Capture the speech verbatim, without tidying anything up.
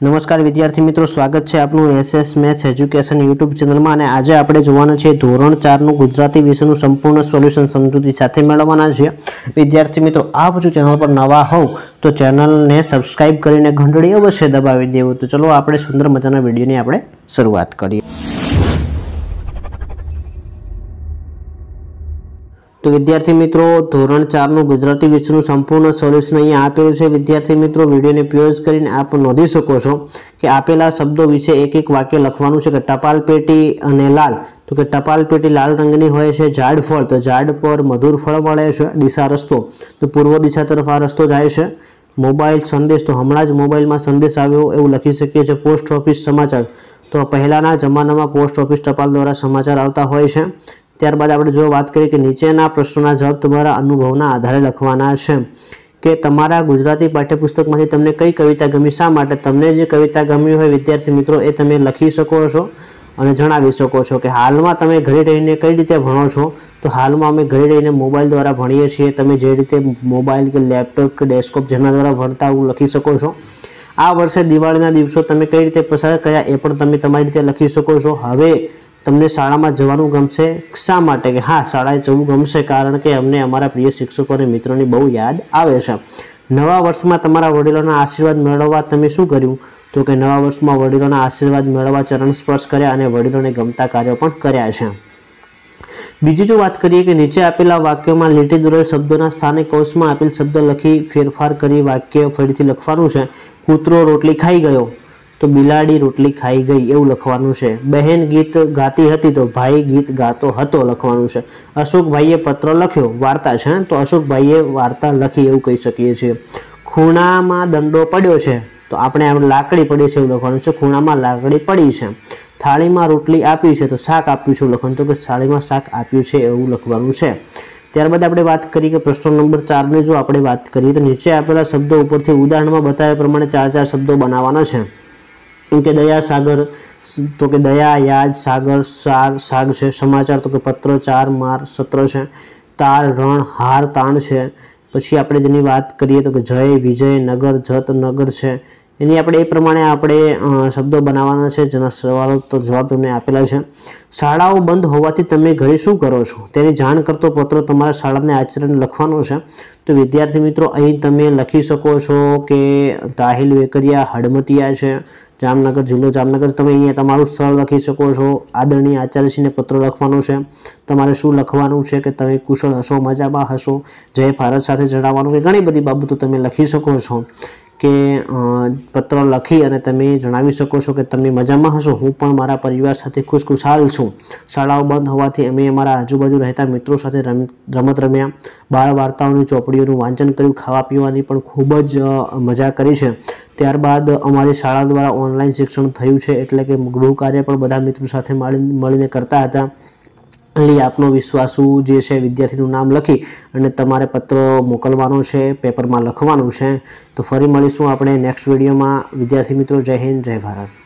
नमस्कार विद्यार्थी मित्रों, स्वागत है आपनु SS maths education YouTube channel में। અને આજે આપણે જોવાના છે ધોરણ ચાર નું ગુજરાતી વિષયનું સંપૂર્ણ સોલ્યુશન સમજૂતી સાથે મેળવવાના છે। વિદ્યાર્થી મિત્રો, આપ જો ચેનલ પર નવા હોવ તો ચેનલને સબસ્ક્રાઇબ કરીને ઘંટડી અવશ્ય દબાવી દેવું। તો ચલો આપણે સુંદર મજાના વિડિયોની આપણે શરૂઆત કરીએ। तो विद्यार्थी मित्रों, धोरण चार नु गुजराती विषयનું संपूर्ण सोल्यूशन અહીં આપેલું છે। વિદ્યાર્થી મિત્રો, વિડિયોને પોઝ કરીને આપ નોંધી શકો છો કે આપેલા શબ્દો વિશે એક એક વાક્ય લખવાનું છે। કે ટપાલ પેટી અને લાલ, તો કે ટપાલ પેટી લાલ રંગની હોય છે। ઝાડ ફળ, તો ઝાડ પર મધુર ફળ મળે છે। દિશા રસ્તો, તો પૂર્વ દિશા તરફ આ રસ્તો જાય છે। મોબાઈલ સંદેશ, તો હમણાં જ મોબાઈલમાં સંદેશ આવ્યો એવું લખી શકીએ છીએ। પોસ્ટ ઓફિસ સમાચાર, તો પહેલાના જમાનામાં પોસ્ટ ઓફિસ ટપાલ દ્વારા સમાચાર આવતા હોય છે। ત્યારબાદ આપણે જો વાત કરીએ કે નીચેના પ્રશ્નોના જવાબ તમારા અનુભવના આધારે લખવાના છે। કે તમારા ગુજરાતી પાઠ્યપુસ્તકમાંથી તમને કઈ કવિતા ગમી, શા માટે? તમને જે કવિતા ગમી હોય વિદ્યાર્થી મિત્રો એ તમે લખી શકો છો અને જણાવી શકો છો। કે હાલમાં તમે ઘરે રહીને કઈ રીતે ભણો છો, તો હાલમાં અમે ઘરે રહીને મોબાઈલ દ્વારા ભણીએ છીએ। તમે જે રીતે મોબાઈલ કે લેપટોપ કે ડેસ્કટોપ જેના દ્વારા ભણતા હું લખી શકો છો। આ વર્ષે દિવાળીના દિવસો તમે કઈ રીતે પસાર કર્યા એ પણ તમે તમારી રીતે લખી શકો છો। હવે તમને શાળામાં જવાનું ગમશે, શા માટે? કે હા, શાળાએ જવું ગમશે કારણ કે અમને અમારા પ્રિય શિક્ષકો અને મિત્રોની બહુ યાદ આવે છે। નવા વર્ષમાં તમારા વડીલોના આશીર્વાદ મેળવવા તમે શું કર્યું, તો કે નવા વર્ષમાં વડીલોના આશીર્વાદ મેળવવા ચરણ સ્પર્શ કર્યા અને વડીલોને ગમતા કાર્યો પણ કર્યા છે। બીજી જો વાત કરીએ કે નીચે આપેલા વાક્યોમાં લીટી દોરેલ શબ્દોના સ્થાને કૌંસમાં આપેલ શબ્દ લખી ફેરફાર કરી વાક્ય ફરીથી લખવાનું છે। કૂતરો રોટલી ખાઈ ગયો, તો બિલાડી રોટલી ખાઈ ગઈ એવું લખવાનું છે। બહેન ગીત ગાતી હતી, તો ભાઈ ગીત ગાતો હતો લખવાનું છે। અશોકભાઈએ પત્ર લખ્યો, વાર્તા છે તો અશોકભાઈએ વાર્તા લખી એવું કહી શકીએ છીએ। ખૂણામાં દંડો પડ્યો છે, તો આપણે આપણે લાકડી પડી છે એવું લખવાનું છે। ખૂણામાં લાકડી પડી છે। થાળીમાં રોટલી આપી છે, તો શાક આપ્યું છે એવું લખવાનું, તો કે થાળીમાં શાક આપ્યું છે એવું લખવાનું છે। ત્યારબાદ આપણે વાત કરીએ કે પ્રશ્ન નંબર ચાર ની જો આપણે વાત કરીએ તો નીચે આપેલા શબ્દો ઉપરથી ઉદાહરણમાં બતાવ્યા પ્રમાણે ચાર ચાર શબ્દો બનાવવાના છે। કે દયા સાગર, તો કે દયા યાદ, સાગર સાર સાગ છે। સમાચાર, તો કે પત્ર, ચાર માર સત્ર છે। તાર રણ હાર તાણ છે। પછી આપણે જેની વાત કરીએ તો કે જય વિજય, નગર જત નગર છે। એની આપણે એ પ્રમાણે આપણે શબ્દો બનાવવાના છે જેના સવાલો તો જવાબ તમને આપેલા છે। શાળાઓ બંધ હોવાથી તમે ઘરે શું કરો છો તેની જાણ કરતો પત્ર તમારા શાળાને આચરણ લખવાનો છે। તો વિદ્યાર્થી મિત્રો, અહીં તમે લખી શકો છો કે તાહિલ વેકરિયા હડમતિયા છે, જામનગર જિલ્લો જામનગર। તમે અહીંયા તમારું સ્થળ લખી શકો છો। આદરણીય આચાર્યશ્રીને પત્ર લખવાનો છે। તમારે શું લખવાનું છે કે તમે કુશળ હશો, મજામાં હશો, જય ભારત સાથે જણાવવાનું, કે ઘણી બધી બાબતો તમે લખી શકો છો। કે પત્ર લખી અને તમે જણાવી શકો છો કે તમે મજામાં હશો, હું પણ મારા પરિવાર સાથે ખુશખુશાલ છું। શાળાઓ બંધ હોવાથી અમે અમારા આજુબાજુ રહેતા મિત્રો સાથે રમત રમ્યા, બાળ વાર્તાઓની ચોપડીઓનું વાંચન કર્યું, ખાવા પીવાની પણ ખૂબ જ મજા કરી છે। ત્યારબાદ અમારી શાળા દ્વારા ઓનલાઈન શિક્ષણ થયું છે, એટલે કે ગૃહ કાર્ય પણ બધા મિત્રો સાથે મળીને કરતા હતા। એટલે આપનો વિશ્વાસુ જે છે વિદ્યાર્થીનું નામ લખી અને તમારે પત્ર મોકલવાનો છે, પેપરમાં લખવાનું છે। તો ફરી મળીશું આપણે નેક્સ્ટ વિડીયોમાં। વિદ્યાર્થી મિત્રો, જય હિન્દ, જય ભારત।